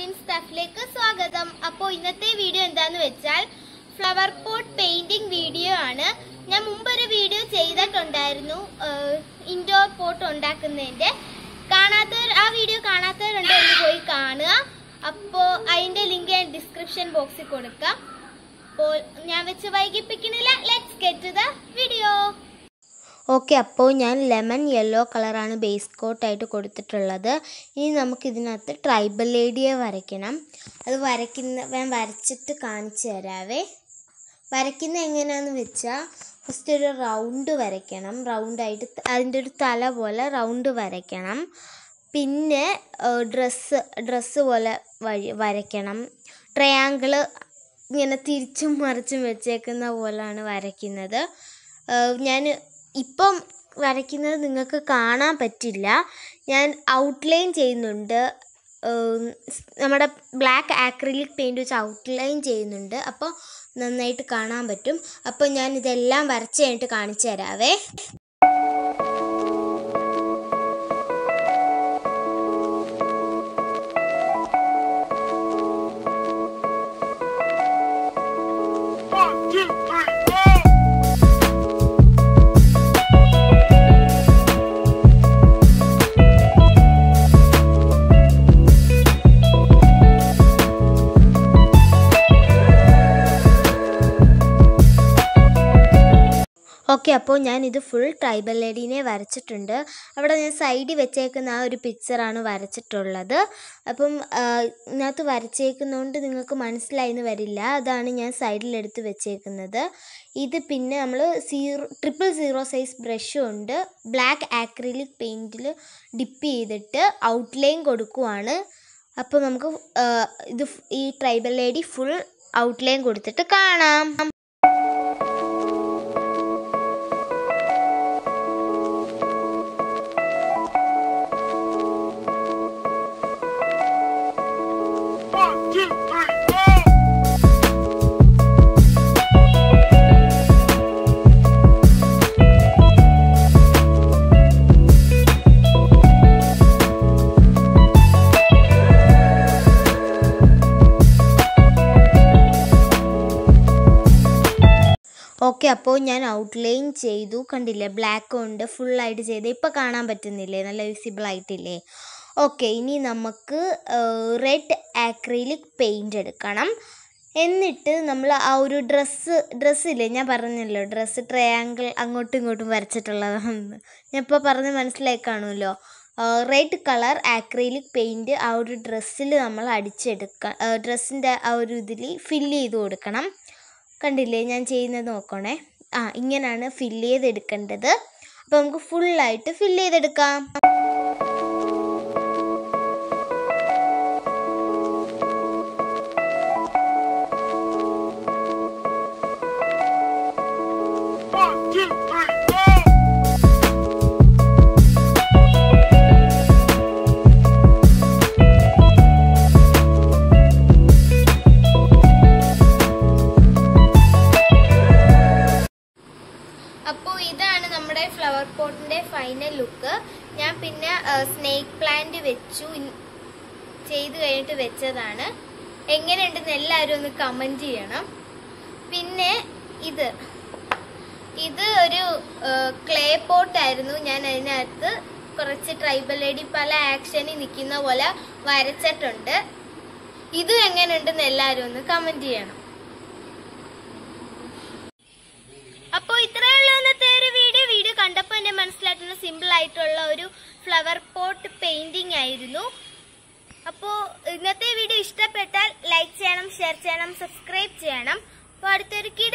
Afreen stuffലേക്ക് സ്വാഗതം. അപ്പോൾ ഇന്നത്തെ വീഡിയോ എന്താന്ന് വെച്ചാൽ ഫ്ലവർ പോട്ട് പെയിന്റിംഗ് വീഡിയോ ആണ്. ഞാൻ മുമ്പ് ഒരു വീഡിയോ ചെയ്തിട്ടുണ്ടായിരുന്നു ഇൻഡോർ പോട്ട് ഉണ്ടാക്കുന്നതിന്റെ. ആ വീഡിയോ കാണാത്തവരുണ്ടെങ്കിൽ പോയി കാണുക. അപ്പോൾ അതിന്റെ ലിങ്ക് ഞാൻ ഡിസ്ക്രിപ്ഷൻ ബോക്സിൽ കൊടുക്കാം. അപ്പോൾ ഞാൻ വെച്ച് വൈകിപ്പിക്കുന്നില്ല. Let's get to the video. Okay, അപ്പോൾ ഞാൻ ലെമൺ യെല്ലോ കളറാണ് ബേസ് കോട്ടായിട്ട് കൊടുത്തിട്ടുള്ളത്. ഇനി നമുക്കിതിനകത്ത് ട്രൈബൽ ലേഡിയെ വരയ്ക്കണം. അത് ഞാൻ വരച്ചിട്ട് കാണിച്ചു തരാവേ. വരയ്ക്കുന്ന എങ്ങനെയാണെന്ന് വെച്ചാൽ ഫസ്റ്റ് ഒരു റൗണ്ട് വരയ്ക്കണം. റൗണ്ടായിട്ട് അതിൻ്റെ ഒരു തല പോലെ റൗണ്ട് വരയ്ക്കണം. പിന്നെ ഡ്രസ്സ് പോലെ വരയ്ക്കണം. ട്രയാങ്കിള് ഇങ്ങനെ തിരിച്ചും മറിച്ചും വെച്ചേക്കുന്ന പോലെയാണ് വരയ്ക്കുന്നത്. ഞാൻ ഇപ്പം വരയ്ക്കുന്നത് നിങ്ങൾക്ക് കാണാൻ പറ്റില്ല. ഞാൻ ഔട്ട്ലൈൻ ചെയ്യുന്നുണ്ട്. നമ്മുടെ ബ്ലാക്ക് ആക്രിലിക് പെയിൻറ് വെച്ച് ഔട്ട്ലൈൻ ചെയ്യുന്നുണ്ട്. അപ്പോൾ നന്നായിട്ട് കാണാൻ പറ്റും. അപ്പോൾ ഞാൻ ഇതെല്ലാം വരച്ച് കഴിഞ്ഞിട്ട് കാണിച്ചു തരാവേ. ഓക്കെ, അപ്പോൾ ഞാനിത് ഫുൾ ട്രൈബൽ ലേഡീനെ വരച്ചിട്ടുണ്ട്. അവിടെ ഞാൻ സൈഡിൽ വെച്ചേക്കുന്ന ആ ഒരു പിക്ചറാണ് വരച്ചിട്ടുള്ളത്. അപ്പം ഇതിനകത്ത് വരച്ചേക്കുന്നതുകൊണ്ട് നിങ്ങൾക്ക് മനസ്സിലായിന്ന് വരില്ല. അതാണ് ഞാൻ സൈഡിലെടുത്ത് വെച്ചേക്കുന്നത്. ഇത് പിന്നെ നമ്മൾ 000 സൈസ് ബ്രഷും ഉണ്ട്. ബ്ലാക്ക് ആക്രിലിക് പെയിൻറ്റിൽ ഡിപ്പ് ചെയ്തിട്ട് ഔട്ട്ലൈൻ കൊടുക്കുവാണ്. അപ്പോൾ നമുക്ക് ഈ ട്രൈബൽ ലേഡി ഫുൾ ഔട്ട്ലൈൻ കൊടുത്തിട്ട് കാണാം. ഓക്കെ, അപ്പോൾ ഞാൻ ഔട്ട്ലൈൻ ചെയ്തു. കണ്ടില്ലേ, ബ്ലാക്ക് കൊണ്ട് ഫുള്ളായിട്ട് ചെയ്ത് ഇപ്പോൾ കാണാൻ പറ്റുന്നില്ലേ, നല്ല വിസിബിൾ ആയിട്ടില്ലേ. ഓക്കെ, ഇനി നമുക്ക് റെഡ് ആക്രിലിക് പെയിൻ്റ് എടുക്കണം. എന്നിട്ട് നമ്മൾ ആ ഒരു ഡ്രസ്സില്ലേ, ഞാൻ പറഞ്ഞല്ലോ ഡ്രസ്സ് ട്രയാങ്കിൾ അങ്ങോട്ടും ഇങ്ങോട്ടും വരച്ചിട്ടുള്ളതാണെന്ന് ഞാൻ ഇപ്പോൾ പറഞ്ഞ് മനസ്സിലായി കാണുമല്ലോ. റെഡ് കളർ ആക്രിലിക് പെയിൻറ്റ് ആ ഒരു ഡ്രസ്സിൽ നമ്മൾ അടിച്ചെടുക്കാം. ഡ്രസ്സിൻ്റെ ആ ഒരു ഇതിൽ ഫില്ല് ചെയ്ത് കൊടുക്കണം. കണ്ടില്ലേ ഞാൻ ചെയ്യുന്നത് നോക്കണേ. ഇങ്ങനെയാണ് ഫില്ല് ചെയ്തെടുക്കേണ്ടത്. അപ്പോൾ നമുക്ക് ഫുള്ളായിട്ട് ഫില്ല് ചെയ്തെടുക്കാം. അപ്പോൾ ഇതാണ് നമ്മുടെ ഫ്ലവർ പോട്ടിന്റെ ഫൈനൽ ലുക്ക്. ഞാൻ പിന്നെ സ്നേക്ക് പ്ലാന്റ് ചെയ്ത് കഴിഞ്ഞിട്ട് വെച്ചതാണ്. എങ്ങനെയുണ്ടെന്ന് എല്ലാവരും ഒന്ന് കമന്റ് ചെയ്യണം. പിന്നെ ഇത് ഒരു ക്ലേ പോട്ടായിരുന്നു. ഞാൻ അതിനകത്ത് കുറച്ച് ട്രൈബൽ ലേഡി പല ആക്ഷനിൽ നിൽക്കുന്ന പോലെ വരച്ചിട്ടുണ്ട്. ഇത് എങ്ങനെയുണ്ടെന്ന് എല്ലാവരും ഒന്ന് കമന്റ് ചെയ്യണം. അപ്പോൾ ഇത്രയേ ഉള്ളൂ ഇന്നത്തെ ഒരു വീഡിയോ കണ്ടപ്പോൾ എന്നെ മനസ്സിലായിട്ടുള്ള സിമ്പിൾ ആയിട്ടുള്ള ഒരു ഫ്ലവർ പോട്ട് പെയിന്റിംഗ് ആയിരുന്നു. അപ്പോൾ ഇന്നത്തെ വീഡിയോ ഇഷ്ടപ്പെട്ടാൽ ലൈക്ക് ചെയ്യണം, ഷെയർ ചെയ്യണം, സബ്സ്ക്രൈബ് ചെയ്യണം. അപ്പോൾ അടുത്തൊരു